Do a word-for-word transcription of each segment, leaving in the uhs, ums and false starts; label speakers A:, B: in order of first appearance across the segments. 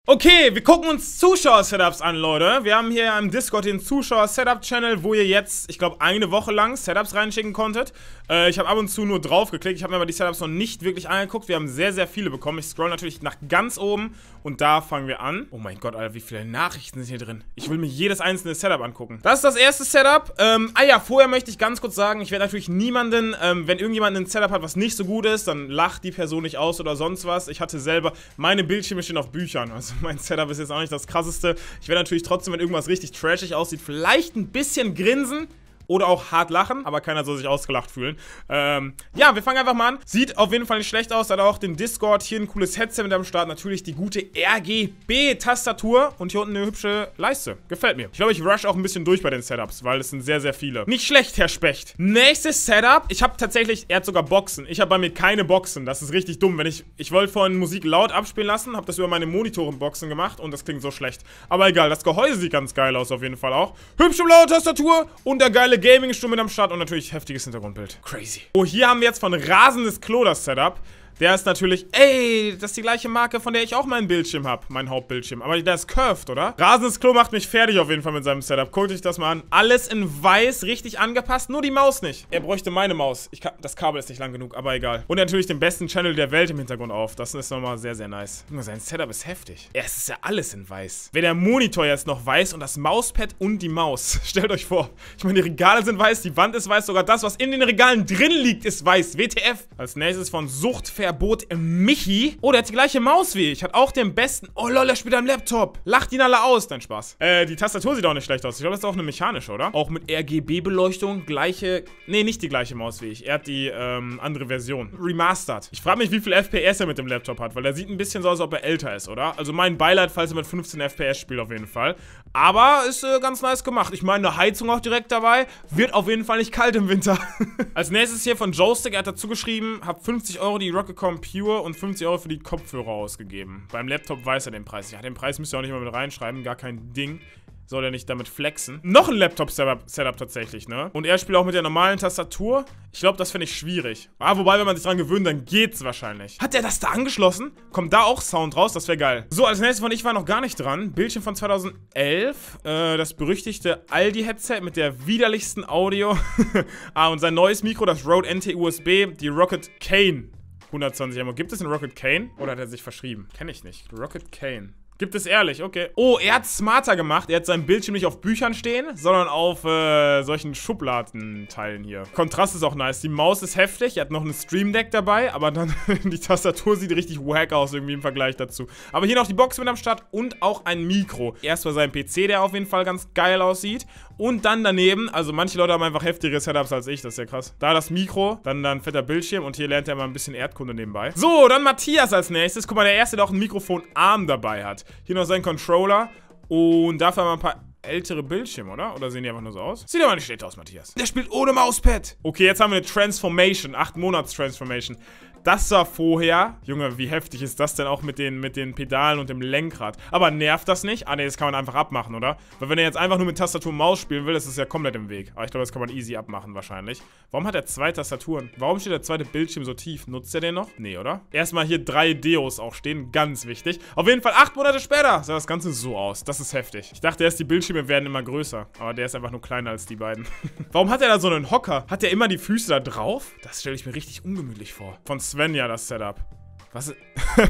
A: Okay, wir gucken uns Zuschauer-Setups an, Leute. Wir haben hier im Discord den Zuschauer-Setup-Channel, wo ihr jetzt, ich glaube, eine Woche lang Setups reinschicken konntet. Äh, ich habe ab und zu nur drauf geklickt. Ich habe mir aber die Setups noch nicht wirklich angeguckt. Wir haben sehr, sehr viele bekommen. Ich scroll natürlich nach ganz oben und da fangen wir an. Oh mein Gott, Alter, wie viele Nachrichten sind hier drin. Ich will mir jedes einzelne Setup angucken. Das ist das erste Setup. Ähm, ah ja, vorher möchte ich ganz kurz sagen, ich werde natürlich niemanden, ähm, wenn irgendjemand ein Setup hat, was nicht so gut ist, dann lacht die Person nicht aus oder sonst was. Ich hatte selber, meine Bildschirme stehen auf Büchern, also mein Setup ist jetzt auch nicht das krasseste. Ich werde natürlich trotzdem, wenn irgendwas richtig trashig aussieht, vielleicht ein bisschen grinsen. Oder auch hart lachen, aber keiner soll sich ausgelacht fühlen. Ähm, ja, wir fangen einfach mal an. Sieht auf jeden Fall nicht schlecht aus. Hat auch den Discord, hier ein cooles Headset mit am Start. Natürlich die gute R G B-Tastatur und hier unten eine hübsche Leiste. Gefällt mir. Ich glaube, ich rush auch ein bisschen durch bei den Setups, weil es sind sehr, sehr viele. Nicht schlecht, Herr Specht. Nächstes Setup. Ich habe tatsächlich, er hat sogar Boxen. Ich habe bei mir keine Boxen. Das ist richtig dumm. Wenn ich, ich wollte vorhin Musik laut abspielen lassen, habe das über meine Monitorenboxen gemacht und das klingt so schlecht. Aber egal, das Gehäuse sieht ganz geil aus auf jeden Fall auch. Hübsche blaue Tastatur und der geile Gaming-Stuhl mit am Start und natürlich heftiges Hintergrundbild. Crazy. Oh, hier haben wir jetzt von Rasendes Klo das Setup. Der ist natürlich, ey, das ist die gleiche Marke, von der ich auch meinen Bildschirm habe, meinen Hauptbildschirm. Aber der ist curved, oder? Rasendes Klo macht mich fertig auf jeden Fall mit seinem Setup. Guckt euch das mal an. Alles in weiß, richtig angepasst, nur die Maus nicht. Er bräuchte meine Maus. Ich kann, das Kabel ist nicht lang genug, aber egal. Und natürlich den besten Channel der Welt im Hintergrund auf. Das ist nochmal sehr, sehr nice. Sein Setup ist heftig. Ja, es ist ja alles in weiß. Wenn der Monitor jetzt noch weiß und das Mauspad und die Maus. Stellt euch vor. Ich meine, die Regale sind weiß, die Wand ist weiß, sogar das, was in den Regalen drin liegt, ist weiß. W T F. Als nächstes von Suchtver Verbot Michi. Oh, der hat die gleiche Maus wie ich. Hat auch den besten. Oh lol, der spielt am Laptop. Lacht ihn alle aus. Dein Spaß. Äh, die Tastatur sieht auch nicht schlecht aus. Ich glaube, das ist auch eine mechanische, oder? Auch mit R G B-Beleuchtung. Gleiche. Nee, nicht die gleiche Maus wie ich. Er hat die ähm, andere Version. Remastered. Ich frage mich, wie viel F P S er mit dem Laptop hat, weil der sieht ein bisschen so aus, als ob er älter ist, oder? Also mein Beileid, falls er mit fünfzehn F P S spielt, auf jeden Fall. Aber ist äh, ganz nice gemacht. Ich meine, eine Heizung auch direkt dabei. Wird auf jeden Fall nicht kalt im Winter. Als nächstes hier von Joystick. Er hat dazu geschrieben, hab fünfzig Euro die Rocketcom Pure und fünfzig Euro für die Kopfhörer ausgegeben. Beim Laptop weiß er den Preis. Ja, den Preis müsst ihr auch nicht mal mit reinschreiben. Gar kein Ding. Soll er nicht damit flexen. Noch ein Laptop-Setup tatsächlich, ne? Und er spielt auch mit der normalen Tastatur. Ich glaube, das finde ich schwierig. Ah, wobei, wenn man sich dran gewöhnt, dann geht's wahrscheinlich. Hat er das da angeschlossen? Kommt da auch Sound raus? Das wäre geil. So, als nächstes von ich war noch gar nicht dran. Bildschirm von zweitausendelf. Äh, das berüchtigte Aldi-Headset mit der widerlichsten Audio. Ah, und sein neues Mikro, das Rode N T U S B, die Rocket Cane. hundertzwanzig Euro. Gibt es einen Rocket Cane? Oder hat er sich verschrieben? Kenne ich nicht. Rocket Cane. Gibt es ehrlich, okay. Oh, er hat smarter gemacht. Er hat seinen Bildschirm nicht auf Büchern stehen, sondern auf äh, solchen Schubladenteilen hier. Kontrast ist auch nice. Die Maus ist heftig. Er hat noch ein Stream Deck dabei, aber dann die Tastatur sieht richtig wack aus irgendwie im Vergleich dazu. Aber hier noch die Box mit am Start und auch ein Mikro. Erst bei seinem P C, der auf jeden Fall ganz geil aussieht. Und dann daneben, also manche Leute haben einfach heftigere Setups als ich, das ist ja krass. Da das Mikro, dann ein fetter Bildschirm und hier lernt er mal ein bisschen Erdkunde nebenbei. So, dann Matthias als nächstes. Guck mal, der erste, der auch einen Mikrofonarm dabei hat. Hier noch sein Controller und dafür haben wir ein paar ältere Bildschirme, oder? Oder sehen die einfach nur so aus? Sieht aber nicht schlecht aus, Matthias. Der spielt ohne Mauspad. Okay, jetzt haben wir eine Transformation, acht Monats Transformation. Das war vorher. Junge, wie heftig ist das denn auch mit den, mit den Pedalen und dem Lenkrad? Aber nervt das nicht? Ah, ne, das kann man einfach abmachen, oder? Weil wenn er jetzt einfach nur mit Tastatur und Maus spielen will, ist das ja komplett im Weg. Aber ich glaube, das kann man easy abmachen wahrscheinlich. Warum hat er zwei Tastaturen? Warum steht der zweite Bildschirm so tief? Nutzt er den noch? Nee, oder? Erstmal hier drei Deos auch stehen. Ganz wichtig. Auf jeden Fall acht Monate später sah das Ganze so aus. Das ist heftig. Ich dachte erst, die Bildschirme werden immer größer. Aber der ist einfach nur kleiner als die beiden. Warum hat er da so einen Hocker? Hat er immer die Füße da drauf? Das stelle ich mir richtig ungemütlich vor. Von Svenja, das Setup. Was ist...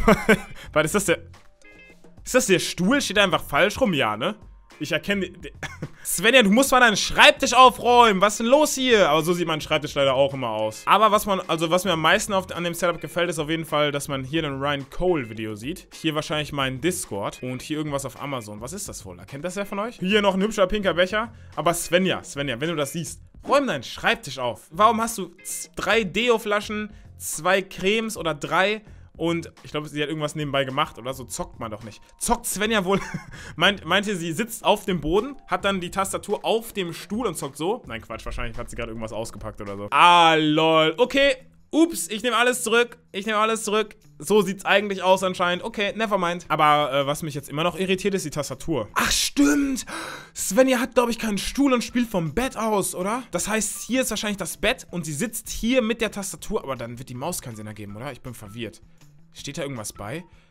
A: Warte, ist das der... Ist das der Stuhl? Steht da einfach falsch rum? Ja, ne? Ich erkenne... Svenja, du musst mal deinen Schreibtisch aufräumen. Was ist denn los hier? Aber so sieht mein Schreibtisch leider auch immer aus. Aber was man... Also, was mir am meisten auf, an dem Setup gefällt, ist auf jeden Fall, dass man hier ein Ryan Cole-Video sieht. Hier wahrscheinlich mein Discord. Und hier irgendwas auf Amazon. Was ist das wohl? Erkennt das wer von euch? Hier noch ein hübscher pinker Becher. Aber Svenja, Svenja, wenn du das siehst, räum deinen Schreibtisch auf. Warum hast du drei Deo-Flaschen, zwei Cremes oder drei und ich glaube, sie hat irgendwas nebenbei gemacht oder so. Zockt man doch nicht. Zockt Svenja wohl... Meint, meinte, sie sitzt auf dem Boden, hat dann die Tastatur auf dem Stuhl und zockt so? Nein, Quatsch, wahrscheinlich hat sie gerade irgendwas ausgepackt oder so. Ah, lol. Okay, ups, ich nehme alles zurück. Ich nehme alles zurück. So sieht's eigentlich aus anscheinend. Okay, nevermind. Aber äh, was mich jetzt immer noch irritiert, ist die Tastatur. Ach, stimmt. Svenja hat, glaube ich, keinen Stuhl und spielt vom Bett aus, oder? Das heißt, hier ist wahrscheinlich das Bett und sie sitzt hier mit der Tastatur. Aber dann wird die Maus keinen Sinn ergeben, oder? Ich bin verwirrt. Steht da irgendwas bei?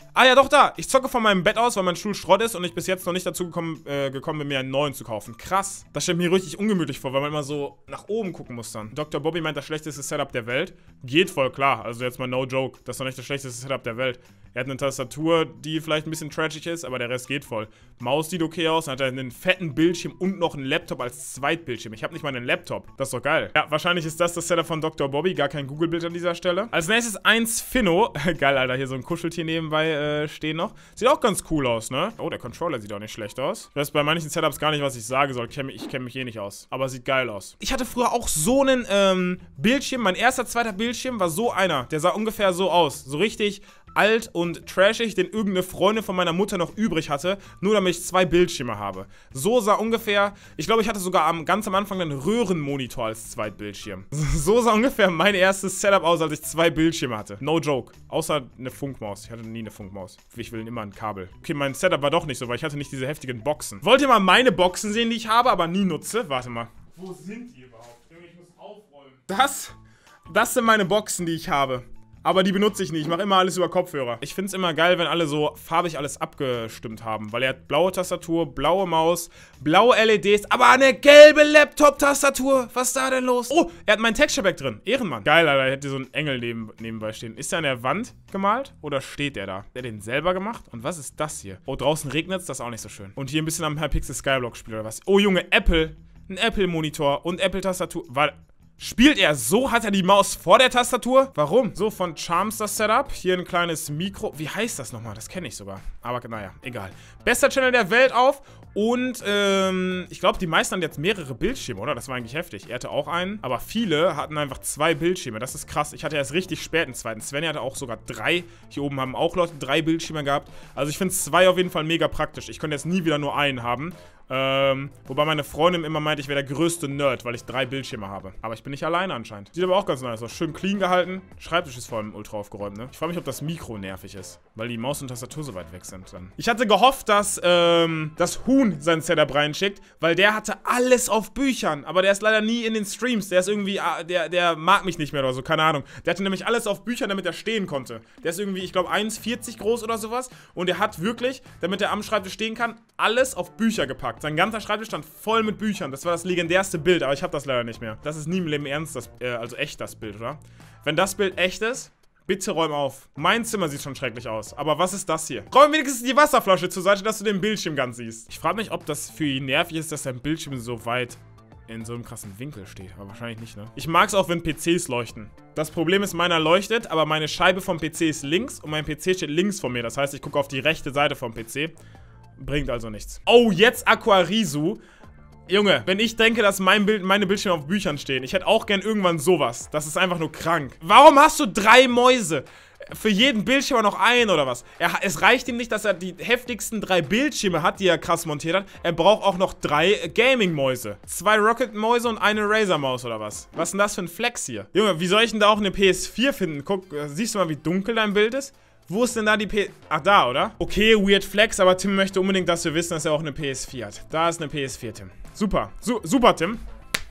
A: Ah ja, doch, da. Ich zocke von meinem Bett aus, weil mein Stuhl Schrott ist und ich bis jetzt noch nicht dazu gekommen, äh, gekommen bin, mir einen neuen zu kaufen. Krass. Das stellt mir richtig ungemütlich vor, weil man immer so nach oben gucken muss dann. Doktor Bobby meint, das schlechteste Setup der Welt. Geht voll klar. Also jetzt mal no joke. Das ist doch nicht das schlechteste Setup der Welt. Er hat eine Tastatur, die vielleicht ein bisschen trashig ist, aber der Rest geht voll. Maus sieht okay aus, dann hat er einen fetten Bildschirm und noch einen Laptop als Zweitbildschirm. Ich habe nicht mal einen Laptop. Das ist doch geil. Ja, wahrscheinlich ist das das Setup von Doktor Bobby. Gar kein Google-Bild an dieser Stelle. Als nächstes eins Finno. Geil, Alter. Hier so ein Kuscheltier nebenbei äh, stehen noch. Sieht auch ganz cool aus, ne? Oh, der Controller sieht auch nicht schlecht aus. Ich weiß bei manchen Setups gar nicht, was ich sagen soll. Ich kenne mich, kenn mich eh nicht aus. Aber sieht geil aus. Ich hatte früher auch so einen ähm, Bildschirm. Mein erster, zweiter Bildschirm war so einer. Der sah ungefähr so aus. So richtig alt und trashig, den irgendeine Freundin von meiner Mutter noch übrig hatte, nur damit ich zwei Bildschirme habe. So sah ungefähr, ich glaube, ich hatte sogar am, ganz am Anfang einen Röhrenmonitor als Zweitbildschirm. So sah ungefähr mein erstes Setup aus, als ich zwei Bildschirme hatte. No joke. Außer eine Funkmaus. Ich hatte nie eine Funkmaus. Ich will immer ein Kabel. Okay, mein Setup war doch nicht so, weil ich hatte nicht diese heftigen Boxen. Wollt ihr mal meine Boxen sehen, die ich habe, aber nie nutze? Warte mal. Wo sind die überhaupt? Ich muss aufräumen. Das, das sind meine Boxen, die ich habe. Aber die benutze ich nicht. Ich mache immer alles über Kopfhörer. Ich finde es immer geil, wenn alle so farbig alles abgestimmt haben. Weil er hat blaue Tastatur, blaue Maus, blaue L E Ds, aber eine gelbe Laptop-Tastatur. Was ist da denn los? Oh, er hat mein Texture Pack drin. Ehrenmann. Geil, Alter. Er hätte so einen Engel neben, nebenbei stehen. Ist der an der Wand gemalt? Oder steht der da? Hat er den selber gemacht? Und was ist das hier? Oh, draußen regnet es. Das ist auch nicht so schön. Und hier ein bisschen am Hypixel Skyblock spielt oder was? Oh, Junge, Apple. Ein Apple-Monitor und Apple-Tastatur. War... Spielt er so? Hat er die Maus vor der Tastatur? Warum? So, von Charms das Setup. Hier ein kleines Mikro. Wie heißt das nochmal? Das kenne ich sogar. Aber naja, egal. Bester Channel der Welt auf. Und, ähm, ich glaube, die meisten haben jetzt mehrere Bildschirme, oder? Das war eigentlich heftig. Er hatte auch einen. Aber viele hatten einfach zwei Bildschirme. Das ist krass. Ich hatte erst richtig spät einen zweiten. Sven hatte auch sogar drei. Hier oben haben auch Leute drei Bildschirme gehabt. Also ich finde zwei auf jeden Fall mega praktisch. Ich könnte jetzt nie wieder nur einen haben. Ähm, wobei meine Freundin immer meint, ich wäre der größte Nerd, weil ich drei Bildschirme habe. Aber ich bin nicht alleine anscheinend. Sieht aber auch ganz nice aus. Schön clean gehalten. Schreibtisch ist vor allem ultra aufgeräumt, ne? Ich frage mich, ob das Mikro nervig ist. Weil die Maus und Tastatur so weit weg sind dann. Ich hatte gehofft, dass, ähm, das Huhn sein Setup reinschickt, weil der hatte alles auf Büchern. Aber der ist leider nie in den Streams. Der ist irgendwie, der, der mag mich nicht mehr oder so, keine Ahnung. Der hatte nämlich alles auf Büchern, damit er stehen konnte. Der ist irgendwie, ich glaube, eins vierzig groß oder sowas. Und er hat wirklich, damit er am Schreibtisch stehen kann, alles auf Bücher gepackt. Sein ganzer Schreibtisch stand voll mit Büchern. Das war das legendärste Bild, aber ich habe das leider nicht mehr. Das ist nie im Leben ernst, das, äh, also echt das Bild, oder? Wenn das Bild echt ist, bitte räum auf. Mein Zimmer sieht schon schrecklich aus. Aber was ist das hier? Räum wenigstens die Wasserflasche zur Seite, dass du den Bildschirm ganz siehst. Ich frage mich, ob das für ihn nervig ist, dass sein Bildschirm so weit in so einem krassen Winkel steht. Aber wahrscheinlich nicht, ne? Ich mag es auch, wenn P Cs leuchten. Das Problem ist, meiner leuchtet, aber meine Scheibe vom P C ist links und mein P C steht links von mir. Das heißt, ich gucke auf die rechte Seite vom P C. Bringt also nichts. Oh, jetzt Aquarisu. Junge, wenn ich denke, dass mein Bild, meine Bildschirme auf Büchern stehen, ich hätte auch gern irgendwann sowas. Das ist einfach nur krank. Warum hast du drei Mäuse? Für jeden Bildschirm noch einen oder was? Er, es reicht ihm nicht, dass er die heftigsten drei Bildschirme hat, die er krass montiert hat. Er braucht auch noch drei Gaming-Mäuse. Zwei Rocket-Mäuse und eine Razer-Maus oder was? Was ist denn das für ein Flex hier? Junge, wie soll ich denn da auch eine P S vier finden? Guck, siehst du mal, wie dunkel dein Bild ist? Wo ist denn da die P... Ach, da, oder? Okay, weird Flex, aber Tim möchte unbedingt, dass wir wissen, dass er auch eine P S vier hat. Da ist eine P S vier, Tim. Super. Su super, Tim.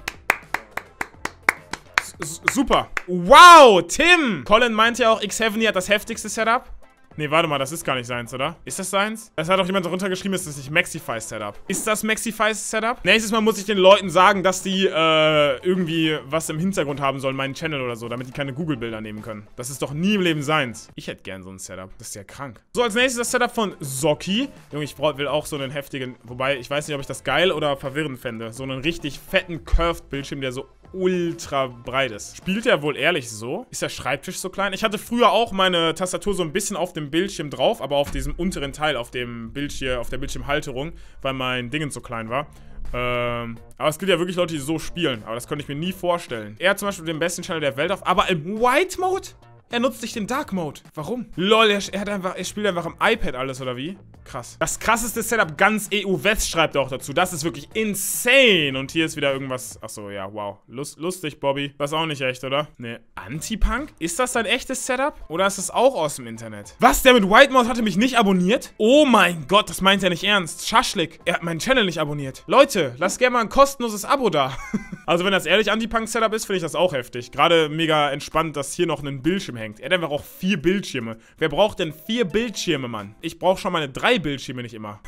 A: S super. Wow, Tim! Colin meint ja auch, X sieben hat das heftigste Setup. Nee, warte mal, das ist gar nicht seins, oder? Ist das seins? Es hat doch jemand darunter geschrieben, ist das nicht Maxify Setup. Ist das Maxify Setup? Nächstes Mal muss ich den Leuten sagen, dass die äh, irgendwie was im Hintergrund haben sollen, meinen Channel oder so, damit die keine Google-Bilder nehmen können. Das ist doch nie im Leben seins. Ich hätte gern so ein Setup. Das ist ja krank. So, als nächstes das Setup von Socki. Junge, ich will auch so einen heftigen, wobei, ich weiß nicht, ob ich das geil oder verwirrend fände. So einen richtig fetten Curved-Bildschirm, der so ultra breit ist. Spielt er wohl ehrlich so? Ist der Schreibtisch so klein? Ich hatte früher auch meine Tastatur so ein bisschen auf dem Bildschirm drauf, aber auf diesem unteren Teil, auf dem Bildschirm, auf der Bildschirmhalterung, weil mein Ding so klein war. Ähm, aber es gibt ja wirklich Leute, die so spielen, aber das konnte ich mir nie vorstellen. Er hat zum Beispiel den besten Channel der Welt auf, aber im White Mode? Er nutzt nicht den Dark Mode. Warum? Lol, er, er, hat einfach, er spielt einfach am iPad alles, oder wie? Krass. Das krasseste Setup ganz E U-West schreibt er auch dazu. Das ist wirklich insane. Und hier ist wieder irgendwas. Achso, ja, wow. Lust, lustig, Bobby. Das ist auch nicht echt, oder? Ne. Anti-Punk? Ist das dein echtes Setup? Oder ist das auch aus dem Internet? Was? Der mit White Mode hatte mich nicht abonniert? Oh mein Gott, das meint er nicht ernst. Schaschlik. Er hat meinen Channel nicht abonniert. Leute, lasst gerne mal ein kostenloses Abo da. Also, wenn das ehrlich Anti-Punk-Setup ist, finde ich das auch heftig. Gerade mega entspannt, dass hier noch ein Bildschirm Bildschirm hängt. Er hat einfach auch vier Bildschirme. Wer braucht denn vier Bildschirme, Mann? Ich brauche schon meine drei Bildschirme nicht immer.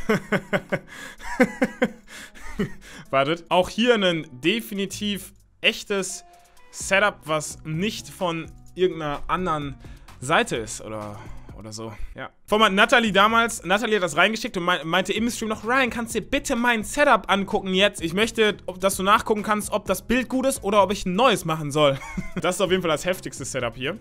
A: Wartet. Auch hier ein definitiv echtes Setup, was nicht von irgendeiner anderen Seite ist, oder... oder so, ja. Von Natalie damals, Natalie hat das reingeschickt und meinte im Stream noch, Ryan, kannst du dir bitte mein Setup angucken jetzt? Ich möchte, dass du nachgucken kannst, ob das Bild gut ist oder ob ich ein neues machen soll. Das ist auf jeden Fall das heftigste Setup hier.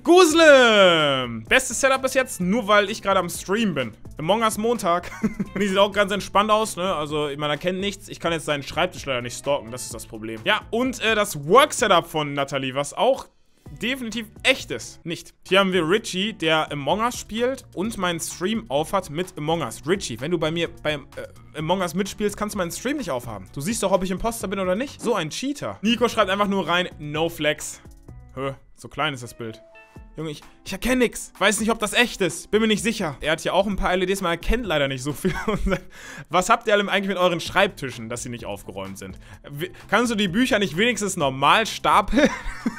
A: Gusle! Bestes Setup bis jetzt, nur weil ich gerade am Stream bin. Among Us Montag. Und die sieht auch ganz entspannt aus, ne? Also, man erkennt nichts. Ich kann jetzt seinen Schreibtisch leider nicht stalken, das ist das Problem. Ja, und äh, das Work-Setup von Natalie, was auch definitiv echtes. Nicht. Hier haben wir Richie, der Among Us spielt und meinen Stream aufhat mit Among Us. Richie, wenn du bei mir bei äh, Among Us mitspielst, kannst du meinen Stream nicht aufhaben. Du siehst doch, ob ich Imposter bin oder nicht. So ein Cheater. Nico schreibt einfach nur rein, no flex. Hö, so klein ist das Bild. Junge, ich, ich erkenne nichts. Weiß nicht, ob das echt ist. Bin mir nicht sicher. Er hat hier auch ein paar L E Ds, man erkennt leider nicht so viel. Was habt ihr alle eigentlich mit euren Schreibtischen, dass sie nicht aufgeräumt sind? Kannst du die Bücher nicht wenigstens normal stapeln?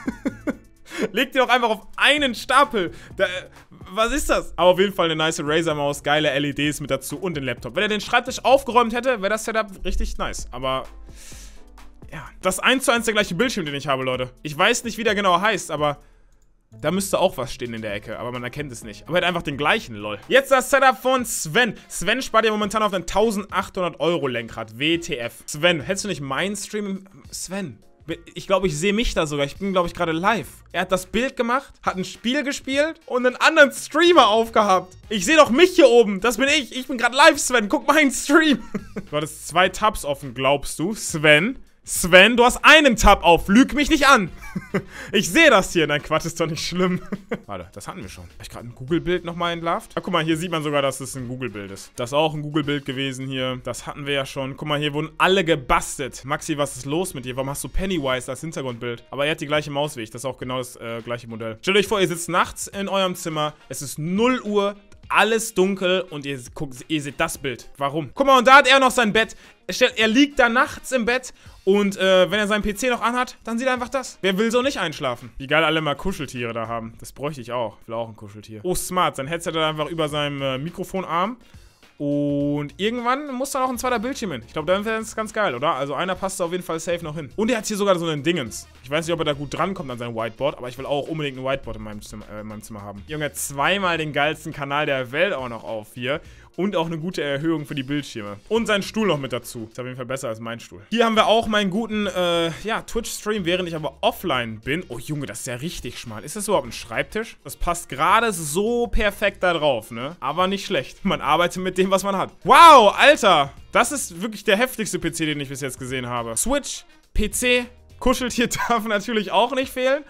A: Leg die doch einfach auf einen Stapel. Da, was ist das? Aber auf jeden Fall eine nice Razer-Maus, geile L E Ds mit dazu und den Laptop. Wenn er den Schreibtisch aufgeräumt hätte, wäre das Setup richtig nice. Aber, ja. Das ist eins zu eins der gleiche Bildschirm, den ich habe, Leute. Ich weiß nicht, wie der genau heißt, aber da müsste auch was stehen in der Ecke. Aber man erkennt es nicht. Aber er hat einfach den gleichen, lol. Jetzt das Setup von Sven. Sven spart ja momentan auf ein eintausendachthundert Euro Lenkrad. W T F. Sven, hättest du nicht meinen Stream? Sven. Ich glaube, ich sehe mich da sogar. Ich bin, glaube ich, gerade live. Er hat das Bild gemacht, hat ein Spiel gespielt und einen anderen Streamer aufgehabt. Ich sehe doch mich hier oben. Das bin ich. Ich bin gerade live, Sven. Guck meinen Stream. Du hattest zwei Tabs offen, glaubst du? Sven? Sven, du hast einen Tab auf. Lüg mich nicht an. Ich sehe das hier. Nein, Quatsch, ist doch nicht schlimm. Warte, das hatten wir schon. Habe ich gerade ein Google-Bild nochmal entlarvt? Ah, guck mal, hier sieht man sogar, dass es ein Google-Bild ist. Das ist auch ein Google-Bild gewesen hier. Das hatten wir ja schon. Guck mal, hier wurden alle gebastelt. Maxi, was ist los mit dir? Warum hast du Pennywise als Hintergrundbild? Aber er hat die gleiche Maus wie ich. Das ist auch genau das äh, gleiche Modell. Stellt euch vor, ihr sitzt nachts in eurem Zimmer. Es ist null Uhr. Alles dunkel und ihr, guckt, ihr seht das Bild. Warum? Guck mal, und da hat er noch sein Bett. Er, stellt, er liegt da nachts im Bett und äh, wenn er seinen P C noch anhat, dann sieht er einfach das. Wer will so nicht einschlafen? Wie geil alle mal Kuscheltiere da haben. Das bräuchte ich auch. Ich will auch ein Kuscheltier. Oh, smart. Sein Headset hat einfach über seinem äh, Mikrofonarm. Und irgendwann muss da noch ein zweiter Bildschirm hin. Ich glaube, dann wäre das ganz geil, oder? Also einer passt da auf jeden Fall safe noch hin. Und er hat hier sogar so einen Dingens. Ich weiß nicht, ob er da gut drankommt an sein Whiteboard, aber ich will auch unbedingt ein Whiteboard in meinem Zimmer, äh, in meinem Zimmer haben. Junge, zweimal den geilsten Kanal der Welt auch noch auf hier. Und auch eine gute Erhöhung für die Bildschirme. Und sein Stuhl noch mit dazu. Ist auf jeden Fall besser als mein Stuhl. Hier haben wir auch meinen guten, äh, ja, Twitch-Stream, während ich aber offline bin. Oh, Junge, das ist ja richtig schmal. Ist das überhaupt ein Schreibtisch? Das passt gerade so perfekt da drauf, ne? Aber nicht schlecht. Man arbeitet mit dem, was man hat. Wow, Alter! Das ist wirklich der heftigste P C, den ich bis jetzt gesehen habe. Switch, P C, Kuscheltier darf natürlich auch nicht fehlen.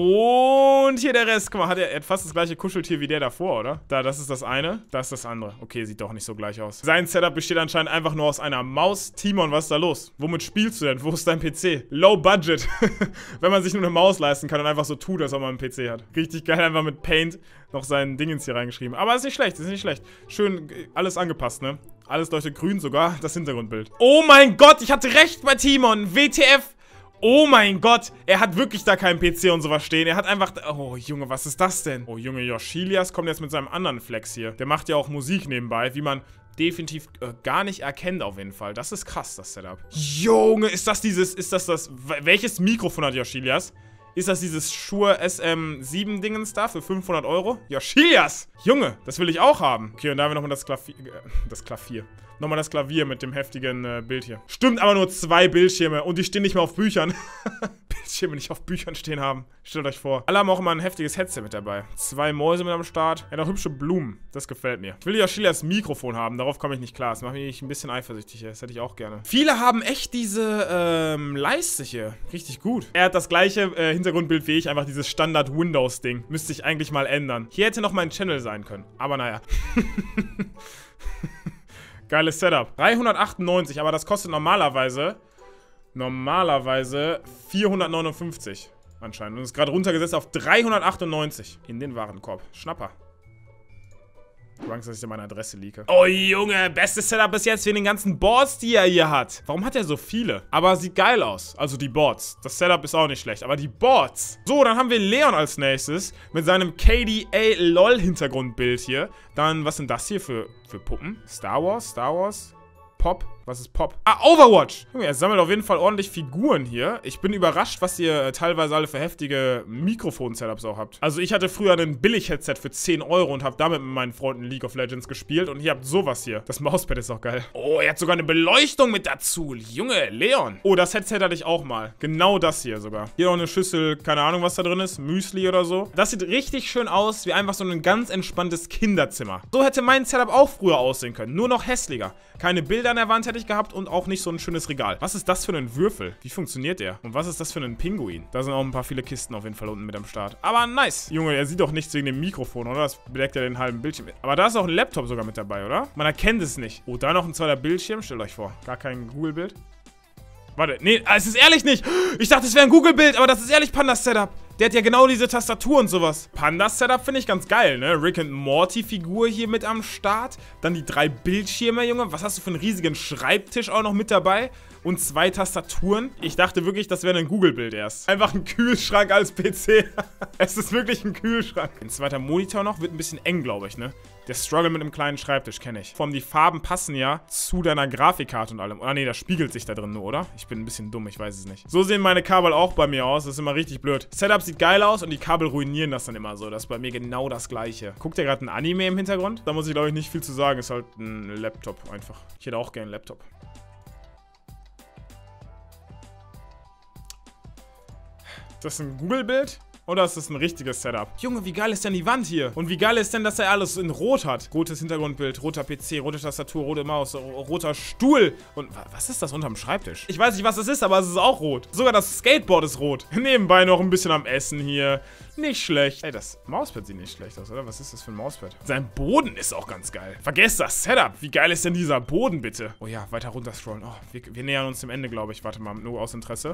A: Und hier der Rest. Guck mal, hat er, er hat fast das gleiche Kuscheltier wie der davor, oder? Da, das ist das eine. Das ist das andere. Okay, sieht doch nicht so gleich aus. Sein Setup besteht anscheinend einfach nur aus einer Maus. Timon, was ist da los? Womit spielst du denn? Wo ist dein P C? Low Budget. Wenn man sich nur eine Maus leisten kann und einfach so tut, als ob man einen P C hat. Richtig geil, einfach mit Paint noch seinen Dingens hier reingeschrieben. Aber ist nicht schlecht, ist nicht schlecht. Schön, alles angepasst, ne? Alles leuchtet grün, sogar das Hintergrundbild. Oh mein Gott, ich hatte recht bei Timon. W T F. Oh mein Gott, er hat wirklich da keinen P C und sowas stehen. Er hat einfach... Oh, Junge, was ist das denn? Oh, Junge, Yoshilias kommt jetzt mit seinem anderen Flex hier. Der macht ja auch Musik nebenbei, wie man definitiv äh, gar nicht erkennt auf jeden Fall. Das ist krass, das Setup. Junge, ist das dieses... Ist das das... Welches Mikrofon hat Yoshilias? Ist das dieses Shure S M sieben Dingens da für fünfhundert Euro? Yoshilias! Junge, das will ich auch haben. Okay, und da haben wir nochmal das Klavier... Äh, das Klavier. Nochmal das Klavier mit dem heftigen äh, Bild hier. Stimmt, aber nur zwei Bildschirme und die stehen nicht mehr auf Büchern. Bildschirme nicht auf Büchern stehen haben. Stellt euch vor. Alle haben auch immer ein heftiges Headset mit dabei. Zwei Mäuse mit am Start. Ja, noch hübsche Blumen. Das gefällt mir. Ich will ja Yoshilias Mikrofon haben. Darauf komme ich nicht klar. Das macht mich ein bisschen eifersüchtig. Das hätte ich auch gerne. Viele haben echt diese ähm, Leiste hier. Richtig gut. Er hat das gleiche äh, Hintergrundbild wie ich. Einfach dieses Standard-Windows-Ding. Müsste ich eigentlich mal ändern. Hier hätte noch mein Channel sein können. Aber naja. Geiles Setup. dreihundertachtundneunzig, aber das kostet normalerweise, normalerweise vierhundertneunundfünfzig anscheinend. Und ist gerade runtergesetzt auf dreihundertachtundneunzig in den Warenkorb. Schnapper. Du Angst, dass ich dir meine Adresse leake. Oh, Junge, bestes Setup bis jetzt für den ganzen Boards, die er hier hat. Warum hat er so viele? Aber sieht geil aus. Also die Boards. Das Setup ist auch nicht schlecht, aber die Boards. So, dann haben wir Leon als nächstes mit seinem K D A LOL Hintergrundbild hier. Dann, was sind das hier für, für Puppen? Star Wars? Star Wars? Pop? Was ist Pop? Ah, Overwatch! Junge, er sammelt auf jeden Fall ordentlich Figuren hier. Ich bin überrascht, was ihr äh, teilweise alle für heftige Mikrofon-Setups auch habt. Also ich hatte früher ein Billig-Headset für zehn Euro und habe damit mit meinen Freunden League of Legends gespielt. Und ihr habt sowas hier. Das Mauspad ist auch geil. Oh, er hat sogar eine Beleuchtung mit dazu. Junge, Leon. Oh, das Headset hatte ich auch mal. Genau das hier sogar. Hier noch eine Schüssel, keine Ahnung, was da drin ist. Müsli oder so. Das sieht richtig schön aus, wie einfach so ein ganz entspanntes Kinderzimmer. So hätte mein Setup auch früher aussehen können. Nur noch hässlicher. Keine Bilder an der Wand hätte ich gehabt und auch nicht so ein schönes Regal. Was ist das für ein Würfel? Wie funktioniert der? Und was ist das für ein Pinguin? Da sind auch ein paar viele Kisten auf jeden Fall unten mit am Start. Aber nice. Junge, er sieht doch nichts wegen dem Mikrofon, oder? Das bedeckt ja den halben Bildschirm. Aber da ist auch ein Laptop sogar mit dabei, oder? Man erkennt es nicht. Oh, da noch ein zweiter Bildschirm. Stellt euch vor. Gar kein Google-Bild. Warte, nee, es ist ehrlich nicht. Ich dachte, es wäre ein Google-Bild, aber das ist ehrlich Pandas Setup. Der hat ja genau diese Tastatur und sowas. Pandas Setup finde ich ganz geil, ne? Rick and Morty Figur hier mit am Start. Dann die drei Bildschirme, Junge. Was hast du für einen riesigen Schreibtisch auch noch mit dabei? Und zwei Tastaturen. Ich dachte wirklich, das wäre ein Google-Bild erst. Einfach ein Kühlschrank als P C. Es ist wirklich ein Kühlschrank. Ein zweiter Monitor noch. Wird ein bisschen eng, glaube ich, ne? Der Struggle mit einem kleinen Schreibtisch kenne ich. Vor allem die Farben passen ja zu deiner Grafikkarte und allem. Ah, nee, das spiegelt sich da drin nur, oder? Ich bin ein bisschen dumm, ich weiß es nicht. So sehen meine Kabel auch bei mir aus. Das ist immer richtig blöd. Setup sieht geil aus und die Kabel ruinieren das dann immer so. Das ist bei mir genau das Gleiche. Guckt ihr gerade ein Anime im Hintergrund? Da muss ich, glaube ich, nicht viel zu sagen. Ist halt ein Laptop einfach. Ich hätte auch gerne einen Laptop. Ist das ein Google-Bild? Oder ist das ein richtiges Setup? Junge, wie geil ist denn die Wand hier? Und wie geil ist denn, dass er alles in Rot hat? Rotes Hintergrundbild, roter P C, rote Tastatur, rote Maus, roter Stuhl. Und was ist das unterm Schreibtisch? Ich weiß nicht, was das ist, aber es ist auch rot. Sogar das Skateboard ist rot. Nebenbei noch ein bisschen am Essen hier. Nicht schlecht. Ey, das Mauspad sieht nicht schlecht aus, oder? Was ist das für ein Mauspad? Sein Boden ist auch ganz geil. Vergesst das Setup. Wie geil ist denn dieser Boden, bitte? Oh ja, weiter runter scrollen. Oh, wir, wir nähern uns dem Ende, glaube ich. Warte mal, nur aus Interesse.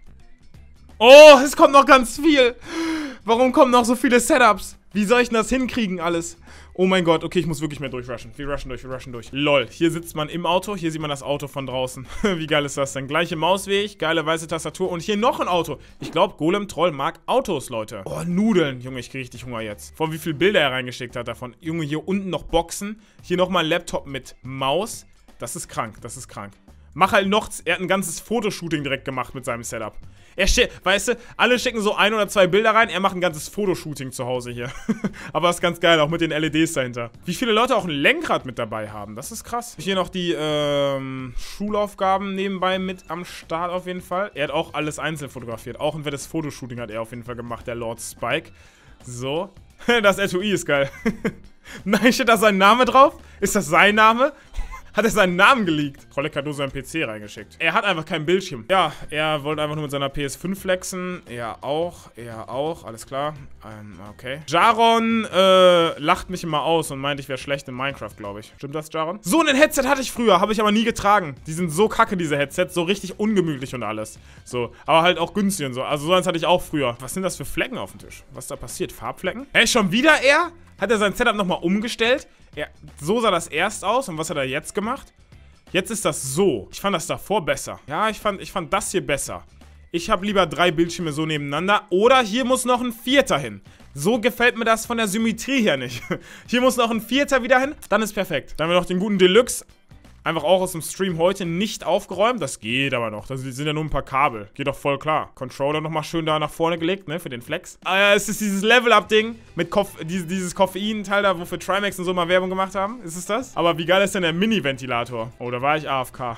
A: Oh, es kommt noch ganz viel. Warum kommen noch so viele Setups? Wie soll ich denn das hinkriegen alles? Oh mein Gott, okay, ich muss wirklich mehr durchrushen. Wir rushen durch, wir rushen durch. Lol, hier sitzt man im Auto, hier sieht man das Auto von draußen. Wie geil ist das denn? Gleiche Maus wie ich, geile weiße Tastatur und hier noch ein Auto. Ich glaube, Golem Troll mag Autos, Leute. Oh, Nudeln. Junge, ich kriege richtig Hunger jetzt. Vor wie viele Bilder er reingeschickt hat davon. Junge, hier unten noch Boxen. Hier nochmal ein Laptop mit Maus. Das ist krank, das ist krank. Mach halt noch, er hat ein ganzes Fotoshooting direkt gemacht mit seinem Setup. Er schickt, weißt du, alle schicken so ein oder zwei Bilder rein, er macht ein ganzes Fotoshooting zu Hause hier. Aber das ist ganz geil, auch mit den L E Ds dahinter. Wie viele Leute auch ein Lenkrad mit dabei haben, das ist krass. Hier noch die ähm, Schulaufgaben nebenbei mit am Start auf jeden Fall. Er hat auch alles einzeln fotografiert, auch ein fettes Fotoshooting hat er auf jeden Fall gemacht, der Lord Spike. So, das Etui ist geil. Nein, steht da sein Name drauf? Ist das sein Name? Hat er seinen Namen geleakt? Rolek hat nur seinen P C reingeschickt. Er hat einfach keinen Bildschirm. Ja, er wollte einfach nur mit seiner P S fünf flexen. Er auch, er auch, alles klar. Ähm, okay. Jaron äh, lacht mich immer aus und meint, ich wäre schlecht in Minecraft, glaube ich. Stimmt das, Jaron? So ein Headset hatte ich früher, habe ich aber nie getragen. Die sind so kacke, diese Headsets, so richtig ungemütlich und alles. So, aber halt auch günstig und so. Also so eins hatte ich auch früher. Was sind das für Flecken auf dem Tisch? Was ist da passiert? Farbflecken? Ey, schon wieder er? Hat er sein Setup nochmal umgestellt? Er, so sah das erst aus. Und was hat er jetzt gemacht? Jetzt ist das so. Ich fand das davor besser. Ja, ich fand, ich fand das hier besser. Ich habe lieber drei Bildschirme so nebeneinander. Oder hier muss noch ein vierter hin. So gefällt mir das von der Symmetrie her nicht. Hier muss noch ein vierter wieder hin. Dann ist perfekt. Dann haben wir noch den guten Deluxe. Einfach auch aus dem Stream heute nicht aufgeräumt. Das geht aber noch. Das sind ja nur ein paar Kabel. Geht doch voll klar. Controller nochmal schön da nach vorne gelegt, ne? Für den Flex. Äh, es ist dieses Level-Up-Ding mit Koff dieses, dieses Koffein-Teil da, wofür Trimax und so mal Werbung gemacht haben. Ist es das? Aber wie geil ist denn der Mini-Ventilator? Oh, da war ich A F K.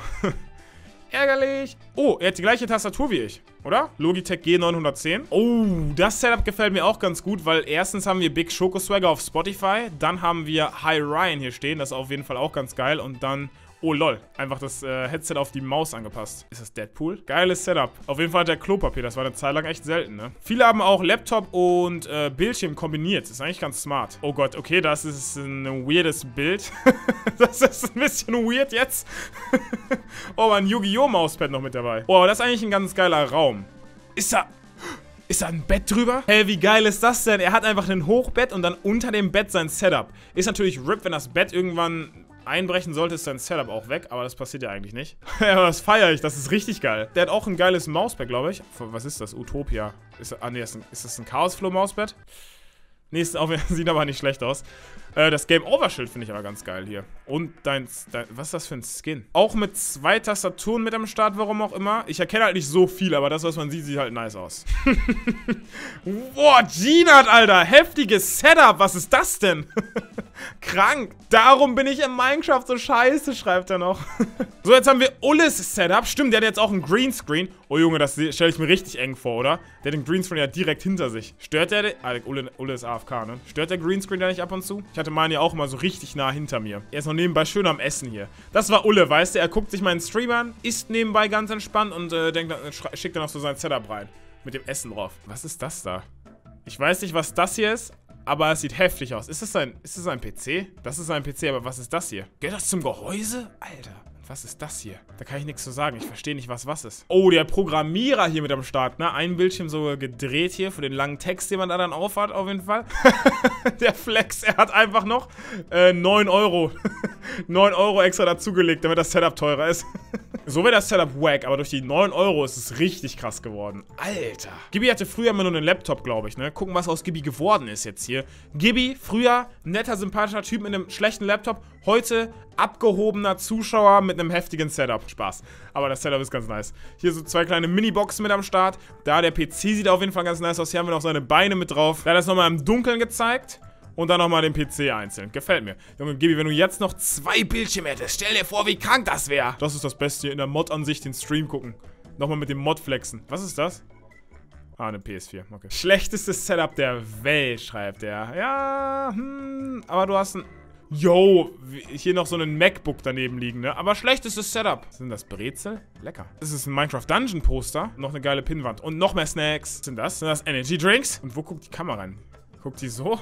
A: Ärgerlich. Oh, er hat die gleiche Tastatur wie ich, oder? Logitech G neunhundertzehn. Oh, das Setup gefällt mir auch ganz gut, weil erstens haben wir Big Schoko Swagger auf Spotify. Dann haben wir Hi Ryan hier stehen. Das ist auf jeden Fall auch ganz geil. Und dann... Oh, lol. Einfach das äh, Headset auf die Maus angepasst. Ist das Deadpool? Geiles Setup. Auf jeden Fall hat der Klopapier. Das war eine Zeit lang echt selten, ne? Viele haben auch Laptop und äh, Bildschirm kombiniert. Das ist eigentlich ganz smart. Oh Gott, okay, das ist ein weirdes Bild. Das ist ein bisschen weird jetzt. Oh, ein Yu-Gi-Oh! Mauspad noch mit dabei. Oh, aber das ist eigentlich ein ganz geiler Raum. Ist da... Ist da ein Bett drüber? Hey, wie geil ist das denn? Er hat einfach ein Hochbett und dann unter dem Bett sein Setup. Ist natürlich R I P, wenn das Bett irgendwann einbrechen sollte, ist sein Setup auch weg. Aber das passiert ja eigentlich nicht. Ja, aber das feiere ich. Das ist richtig geil. Der hat auch ein geiles Mausbett, glaube ich. Was ist das? Utopia. Ist, ah, nee, ist, ein, ist das ein Chaos-Flow-Mausbett? Nee, ist auch, sieht aber nicht schlecht aus. Äh, das Game-Over-Schild finde ich aber ganz geil hier. Und dein, dein... Was ist das für ein Skin? Auch mit zwei Tastaturen mit am Start, warum auch immer. Ich erkenne halt nicht so viel, aber das, was man sieht, sieht halt nice aus. Boah, Ginat, Alter. Heftiges Setup. Was ist das denn? Krank. Darum bin ich in Minecraft so scheiße, schreibt er noch. So, jetzt haben wir Ulles Setup. Stimmt, der hat jetzt auch einen Greenscreen. Oh, Junge, das stelle ich mir richtig eng vor, oder? Der hat den Greenscreen ja direkt hinter sich. Stört der... den? Ah, Ulle, Ulle ist A F K, ne? Stört der Greenscreen da nicht ab und zu? Ich hatte meinen ja auch immer so richtig nah hinter mir. Er ist noch nebenbei schön am Essen hier. Das war Ulle, weißt du? Er guckt sich meinen Stream an, isst nebenbei ganz entspannt und äh, denkt, äh, schickt dann noch so sein Setup rein. Mit dem Essen drauf. Was ist das da? Ich weiß nicht, was das hier ist, aber es sieht heftig aus. Ist das ein, ist das ein P C? Das ist ein P C, aber was ist das hier? Geht das zum Gehäuse? Alter. Was ist das hier? Da kann ich nichts zu sagen. Ich verstehe nicht, was was ist. Oh, der Programmierer hier mit am Start, ne? Ein Bildschirm so gedreht hier für den langen Text, den man da dann aufhat, auf jeden Fall. Der Flex, er hat einfach noch äh, neun Euro. neun Euro extra dazugelegt, damit das Setup teurer ist. So wäre das Setup wack, aber durch die neun Euro ist es richtig krass geworden. Alter. Gibi hatte früher immer nur einen Laptop, glaube ich, ne? Gucken, was aus Gibi geworden ist jetzt hier. Gibi, früher netter, sympathischer Typ mit einem schlechten Laptop. Heute abgehobener Zuschauer mit einem heftigen Setup. Spaß. Aber das Setup ist ganz nice. Hier so zwei kleine Miniboxen mit am Start. Da, der P C sieht auf jeden Fall ganz nice aus. Hier haben wir noch seine Beine mit drauf. Da hat er es nochmal im Dunkeln gezeigt. Und dann nochmal den P C einzeln. Gefällt mir. Junge, Gibi, wenn du jetzt noch zwei Bildschirme hättest, stell dir vor, wie krank das wäre. Das ist das Beste hier in der Mod-Ansicht, den Stream gucken. Nochmal mit dem Mod flexen. Was ist das? Ah, eine P S vier. Okay. Schlechtestes Setup der Welt, schreibt er. Ja, hm, aber du hast ein... Yo, hier noch so ein MacBook daneben liegen, ne? Aber schlechtestes Setup. Sind das Brezel? Lecker. Das ist ein Minecraft Dungeon Poster. Noch eine geile Pinnwand. Und noch mehr Snacks. Was sind das? Sind das Energy Drinks? Und wo guckt die Kamera rein? Guckt die so?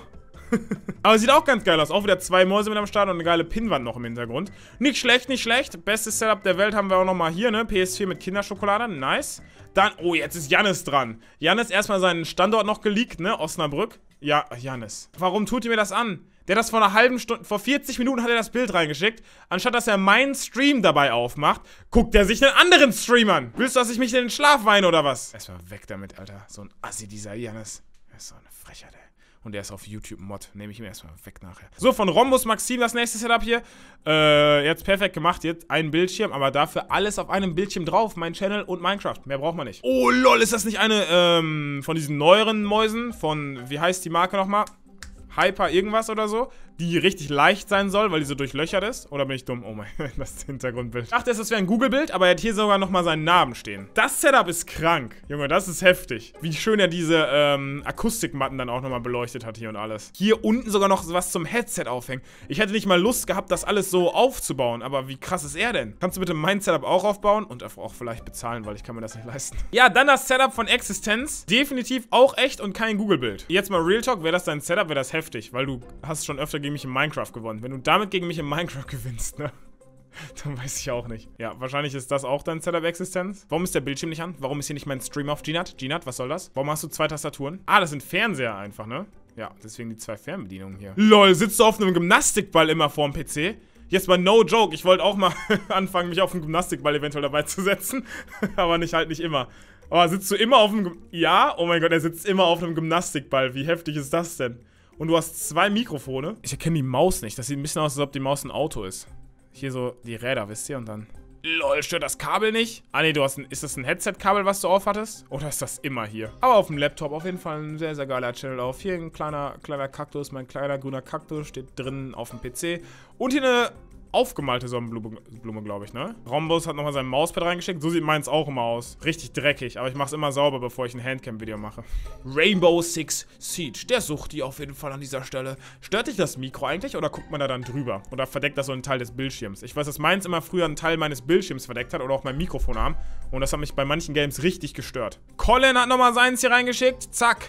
A: Aber sieht auch ganz geil aus. Auch wieder zwei Mäuse mit am Start und eine geile Pinnwand noch im Hintergrund. Nicht schlecht, nicht schlecht. Bestes Setup der Welt haben wir auch nochmal hier, ne? P S vier mit Kinderschokolade. Nice. Dann, oh, jetzt ist Jannis dran. Jannis erstmal seinen Standort noch geleakt, ne? Osnabrück. Ja, Jannis. Warum tut ihr mir das an? Der hat das vor einer halben Stunde, vor vierzig Minuten hat er das Bild reingeschickt. Anstatt dass er meinen Stream dabei aufmacht, guckt er sich einen anderen Stream an. Willst du, dass ich mich in den Schlaf weine oder was? Erstmal weg damit, Alter. So ein Assi, dieser Jannis. Das ist so eine Frechheit, ey. Und der ist auf YouTube-Mod. Nehme ich ihm erstmal weg nachher. So, von Rhombus Maxim das nächste Setup hier. Äh, jetzt perfekt gemacht. Jetzt ein Bildschirm, aber dafür alles auf einem Bildschirm drauf. Mein Channel und Minecraft. Mehr braucht man nicht. Oh, lol, ist das nicht eine, ähm, von diesen neueren Mäusen? Von, wie heißt die Marke nochmal? Hyper irgendwas oder so, die richtig leicht sein soll, weil die so durchlöchert ist. Oder bin ich dumm? Oh mein Gott, das Hintergrundbild. Ich dachte, das wäre ein Google-Bild, aber er hat hier sogar nochmal seinen Namen stehen. Das Setup ist krank. Junge, das ist heftig. Wie schön er diese ähm, Akustikmatten dann auch nochmal beleuchtet hat hier und alles. Hier unten sogar noch was zum Headset aufhängen. Ich hätte nicht mal Lust gehabt, das alles so aufzubauen, aber wie krass ist er denn? Kannst du bitte mein Setup auch aufbauen? Und auch vielleicht bezahlen, weil ich kann mir das nicht leisten. Ja, dann das Setup von Existenz. Definitiv auch echt und kein Google-Bild. Jetzt mal Real Talk, wäre das dein Setup, wäre das heftig, weil du hast schon öfter gegen mich in Minecraft gewonnen. Wenn du damit gegen mich in Minecraft gewinnst, ne? Dann weiß ich auch nicht. Ja, wahrscheinlich ist das auch dein Setup-Existenz. Warum ist der Bildschirm nicht an? Warum ist hier nicht mein Stream auf Ginat? Ginat, was soll das? Warum hast du zwei Tastaturen? Ah, das sind Fernseher einfach, ne? Ja, deswegen die zwei Fernbedienungen hier. Lol, sitzt du auf einem Gymnastikball immer vorm P C? Jetzt mal no joke. Ich wollte auch mal anfangen, mich auf einen Gymnastikball eventuell dabei zu setzen. Aber nicht halt nicht immer. Aber sitzt du immer auf einem... Gym ja? Oh mein Gott, er sitzt immer auf einem Gymnastikball. Wie heftig ist das denn? Und du hast zwei Mikrofone. Ich erkenne die Maus nicht. Das sieht ein bisschen aus, als ob die Maus ein Auto ist. Hier so die Räder, wisst ihr? Und dann... Lol, stört das Kabel nicht? Ah, nee, du hast ein... Ist das ein Headset-Kabel, was du aufhattest? Oder ist das immer hier? Aber auf dem Laptop auf jeden Fall ein sehr, sehr geiler Channel auf. Hier ein kleiner, kleiner Kaktus. Mein kleiner grüner Kaktus steht drin auf dem P C. Und hier eine... aufgemalte Sonnenblume, Blume, glaube ich, ne? Rhombus hat nochmal sein Mauspad reingeschickt. So sieht meins auch immer aus. Richtig dreckig, aber ich mache es immer sauber, bevor ich ein Handcam-Video mache. Rainbow Six Siege. Der sucht die auf jeden Fall an dieser Stelle. Stört dich das Mikro eigentlich oder guckt man da dann drüber? Oder verdeckt das so einen Teil des Bildschirms? Ich weiß, dass meins immer früher einen Teil meines Bildschirms verdeckt hat oder auch mein Mikrofonarm. Und das hat mich bei manchen Games richtig gestört. Colin hat nochmal seins hier reingeschickt. Zack.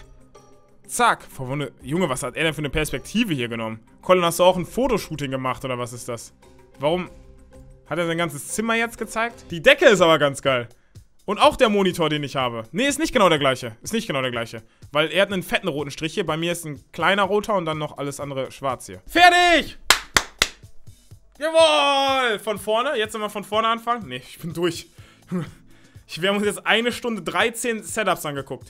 A: Zack. Junge, was hat er denn für eine Perspektive hier genommen? Colin, hast du auch ein Fotoshooting gemacht oder was ist das? Warum hat er sein ganzes Zimmer jetzt gezeigt? Die Decke ist aber ganz geil. Und auch der Monitor, den ich habe. Nee, ist nicht genau der gleiche. Ist nicht genau der gleiche. Weil er hat einen fetten roten Strich hier. Bei mir ist ein kleiner roter und dann noch alles andere schwarz hier. Fertig! Jawohl! Von vorne. Jetzt nochmal von vorne anfangen. Nee, ich bin durch. Wir haben uns jetzt eine Stunde dreizehn Setups angeguckt.